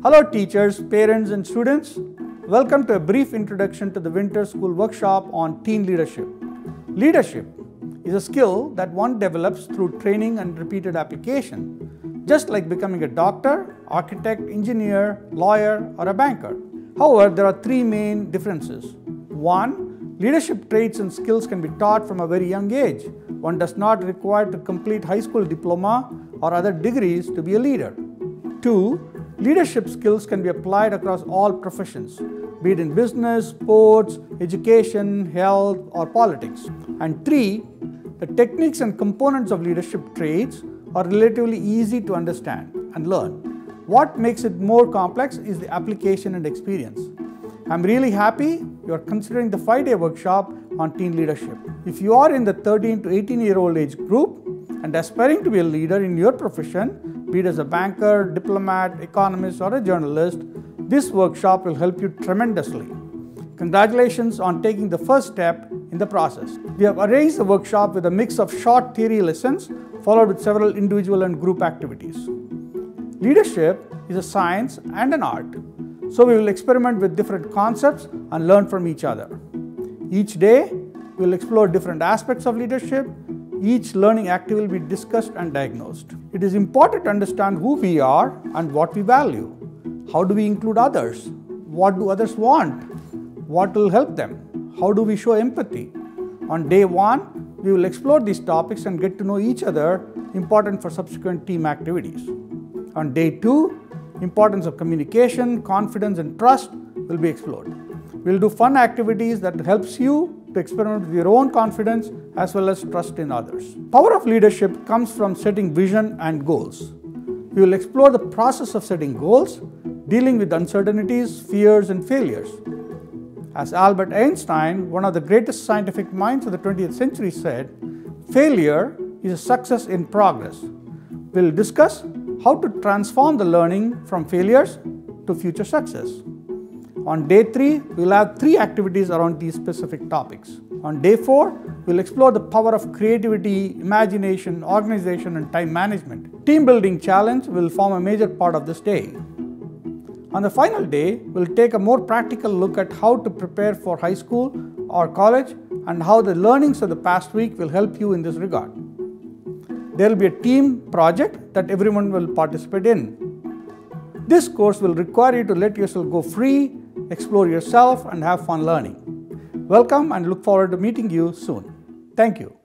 Hello teachers, parents and students. Welcome to a brief introduction to the Winter School Workshop on Teen Leadership. Leadership is a skill that one develops through training and repeated application, just like becoming a doctor, architect, engineer, lawyer or a banker. However, there are three main differences. One, leadership traits and skills can be taught from a very young age. One does not require to complete high school diploma or other degrees to be a leader. Two, leadership skills can be applied across all professions, be it in business, sports, education, health, or politics. And three, the techniques and components of leadership traits are relatively easy to understand and learn. What makes it more complex is the application and experience. I'm really happy you are considering the 5-day workshop on teen leadership. If you are in the 13 to 18-year-old age group and aspiring to be a leader in your profession, be it as a banker, diplomat, economist, or a journalist, this workshop will help you tremendously. Congratulations on taking the first step in the process. We have arranged the workshop with a mix of short theory lessons followed with several individual and group activities. Leadership is a science and an art, so we will experiment with different concepts and learn from each other. Each day, we will explore different aspects of leadership. Each learning activity will be discussed and diagnosed. It is important to understand who we are and what we value. How do we include others? What do others want? What will help them? How do we show empathy? On day one, we will explore these topics and get to know each other, important for subsequent team activities. On day two, importance of communication, confidence and trust will be explored. We will do fun activities that helps you to experiment with your own confidence as well as trust in others. Power of leadership comes from setting vision and goals. We will explore the process of setting goals, dealing with uncertainties, fears and failures. As Albert Einstein, one of the greatest scientific minds of the 20th century said, failure is a success in progress. We will discuss how to transform the learning from failures to future success. On day 3, we will have 3 activities around these specific topics. On day 4, we will explore the power of creativity, imagination, organization and time management. Team building challenge will form a major part of this day. On the final day, we will take a more practical look at how to prepare for high school or college and how the learnings of the past week will help you in this regard. There will be a team project that everyone will participate in. This course will require you to let yourself go free, explore yourself and have fun learning. Welcome and look forward to meeting you soon. Thank you.